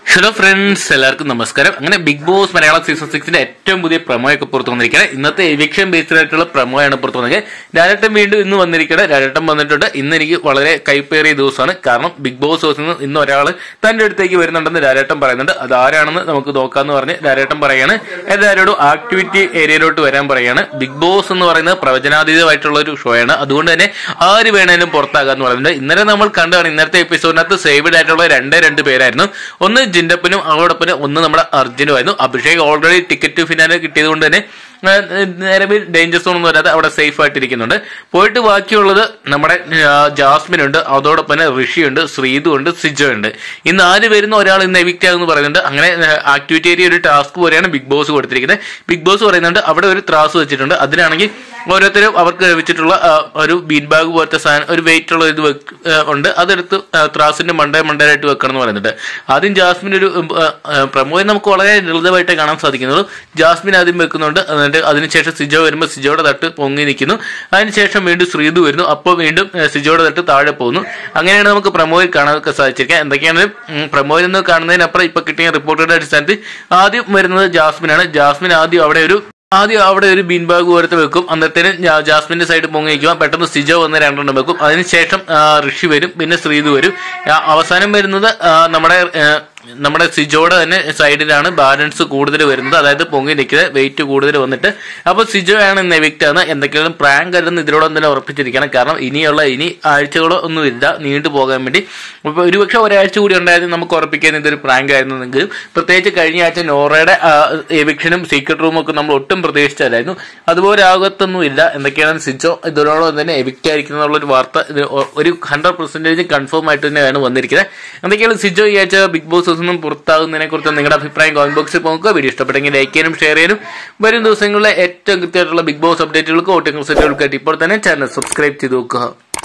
Hello friends, എല്ലാവർക്കും നമസ്കാരം. അങ്ങനെ ബിഗ് ബോസ് മലയാളം സീസൺ 6ന്റെ ഏറ്റവും പുതിയ പ്രൊമോയൊക്കെ പുറത്തു വന്നിരിക്കുന്നത്. ഇന്നത്തെ എവിക്ഷൻ ബേസ്ഡ് ആയിട്ടുള്ള പ്രൊമോയാണ് പുറത്തു വന്നിരിക്കുന്നത്. രാജേട്ടൻ വീണ്ടും ഇന്ന് വന്നിരിക്കുന്നത്. രാജേട്ടൻ വന്നിട്ടുണ്ട്. ഇന്ന് എനിക്ക് വളരെ കൈപ്പേറിയ ദിവസമാണ്. കാരണം ബിഗ് ബോസ് ഹൗസിൽ നിന്ന് ഇന്ന് ഒരാൾ തന്റെ അടുത്തേക്ക് വരുന്നുണ്ടെന്ന് രാജേട്ടൻ പറയുന്നുണ്ട്. അത് ആരാണെന്ന് നമുക്ക് നോക്കാമെന്ന് പറഞ്ഞ് രാജേട്ടൻ പറയാണ് എല്ലാവരോടും ആക്ടിവിറ്റി ഏരിയയിലോട്ട് വരാൻ പറയാണ്. ബിഗ് ബോസ് എന്ന് പറയുന്നത് പ്രവചനാതീതമായിട്ടുള്ള ഒരു ഷോ ആണ്. അതുകൊണ്ട് തന്നെ ആര് വേണേലും പുറത്താകാന്ന് പറയുന്നുണ്ട്. ഇന്നലെ നമ്മൾ കണ്ടാണ്, ഇന്നത്തെ എപ്പിസോഡിനകത്ത് സേവ്ഡ് ആയിട്ടുള്ള രണ്ട് പേരായിരുന്നു. ഒന്ന് ജിൻഡപ്പനും അതോടൊപ്പം ഒന്ന് നമ്മുടെ അർജുനുമായിരുന്നു. അഭിഷേക് ഓൾറെഡി ടിക്കറ്റ് ഫിനാലെ കിട്ടിയത് കൊണ്ട് തന്നെ നിലവിൽ ഡേഞ്ചർ സോൺ ഒന്നും വരാതെ അവിടെ സേഫ് ആയിട്ടിരിക്കുന്നുണ്ട്. പോയിട്ട് ബാക്കിയുള്ളത് നമ്മുടെ ജാസ്മിൻ ഉണ്ട്, അതോടൊപ്പം തന്നെ ഋഷിയുണ്ട്, ശ്രീതു ഉണ്ട്, സിജോ ഉണ്ട്. ഇന്ന് ആര് വരുന്ന ഒരാൾ ഇന്ന് എവിക്റ്റ് ആകുമെന്ന് പറയുന്നുണ്ട്. അങ്ങനെ ആക്ടിവിറ്റി ഏരിയ ഒരു ടാസ്ക് പോലെയാണ് ബിഗ് ബോസ് കൊടുത്തിരിക്കുന്നത്. ബിഗ് ബോസ് പറയുന്നുണ്ട് അവിടെ ഒരു ത്രാസ് വെച്ചിട്ടുണ്ട്. അതിനാണെങ്കിൽ ഓരോരുത്തരും അവർക്ക് ലഭിച്ചിട്ടുള്ള ഒരു ബീൻ ബാഗ് പോലത്തെ സാധനം, ഒരു വെയിറ്റ് ഉള്ള ഇത് ഉണ്ട്. അതെടുത്ത് ത്രാസിന്റെ മണ്ടയായിട്ട് വെക്കണം എന്ന് പറയുന്നുണ്ട്. ആദ്യം ജാസ്മിൻ ഒരു പ്രമോയെ നമുക്ക് വളരെ ലളിതമായിട്ട് കാണാൻ സാധിക്കുന്നുള്ളൂ. ജാസ്മിൻ ആദ്യം വെക്കുന്നുണ്ട്. എന്നിട്ട് അതിനുശേഷം സിജോ വരുമ്പോൾ സിജോയുടെ തട്ട് പൊങ്ങി നിൽക്കുന്നു. അതിനുശേഷം വീണ്ടും ശ്രീതു വരുന്നു. അപ്പോൾ വീണ്ടും സിജോയുടെ തട്ട് താഴെ പോകുന്നു. അങ്ങനെയാണ് നമുക്ക് പ്രമോയിൽ കാണാനൊക്കെ സാധിച്ചിരിക്കുക. എന്തൊക്കെയാണ് പ്രമോയിൽ നിന്ന് കാണുന്നതിനപ്പുറം ഇപ്പൊ കിട്ടിയ റിപ്പോർട്ടുകളുടെ അടിസ്ഥാനത്തിൽ ആദ്യം വരുന്നത് ജാസ്മിനാണ്. ജാസ്മിൻ ആദ്യം അവിടെ ഒരു ബീൻ ബാഗ് പോലത്തെ വെക്കും. അന്നത്തേനും ജാസ്മിന്റെ സൈഡ് പൊങ്ങി നിൽക്കുക. പെട്ടെന്ന് സിജോ വന്ന് രണ്ടെണ്ണം വെക്കും. അതിനുശേഷം ഋഷി വരും, പിന്നെ ശ്രീതു വരും. അവസാനം വരുന്നത് നമ്മുടെ സിജോയുടെ തന്നെ സൈഡിലാണ് ബാലൻസ് കൂടുതൽ വരുന്നത്. അതായത് പൊങ്ങി നിൽക്കുന്നത് വെയിറ്റ് കൂടുതൽ വന്നിട്ട് അപ്പോൾ സിജോ ആണ് ഇന്ന് എവിക്റ്റ് ആണ്. എന്തൊക്കെയാണ് പ്രാങ്ക് അല്ലെന്ന് ഇതിനോടൊന്നും തന്നെ ഉറപ്പിച്ചിരിക്കണം. കാരണം ഇനി ആഴ്ചകളോ ഒന്നും ഇല്ല നീണ്ടു പോകാൻ വേണ്ടി. അപ്പോൾ ഒരുപക്ഷെ ഒരാഴ്ച കൂടി ഉണ്ടായിരുന്നു നമുക്ക് ഉറപ്പിക്കാൻ ഇതൊരു പ്രാങ്ക് ആയിരുന്നെങ്കിലും, പ്രത്യേകിച്ച് കഴിഞ്ഞ ആഴ്ച നോറയുടെ എവിക്ഷനും സീക്രട്ട് റൂമും ഒക്കെ നമ്മൾ ഒട്ടും പ്രതീക്ഷിച്ചല്ലായിരുന്നു. അതുപോലെ ആകത്തൊന്നും ഇല്ല. എന്തൊക്കെയാണ് സിജോ ഇതിനോടൊപ്പം തന്നെ എവിക്റ്റ് ആയിരിക്കുന്നുള്ളൊരു വാർത്ത ഒരു 100% കൺഫേം ആയിട്ട് തന്നെയാണ് വന്നിരിക്കുന്നത്. എന്തൊക്കെയാണ് സിജോ ഈ ആഴ്ച ബിഗ് ബോസ് ഒന്നും പുറത്താകുന്നതിനെ കുറിച്ച് നിങ്ങളുടെ അഭിപ്രായം കമന്റ് ബോക്സിൽ പോകുക. വീഡിയോ ഇഷ്ടപ്പെട്ടെങ്കിൽ ലൈക്ക് ചെയ്യാനും ഷെയർ ചെയ്യാനും. വരും ദിവസങ്ങളിലെ ഏറ്റവും കൃത്യമായിട്ടുള്ള ബിഗ് ബോസ് അപ്ഡേറ്റുകൾക്ക് വോട്ടിംഗ് റിസൾട്ടുകൾക്കായിട്ട് ഇപ്പോൾ തന്നെ ചാനൽ സബ്സ്ക്രൈബ് ചെയ്ത് നോക്കുക.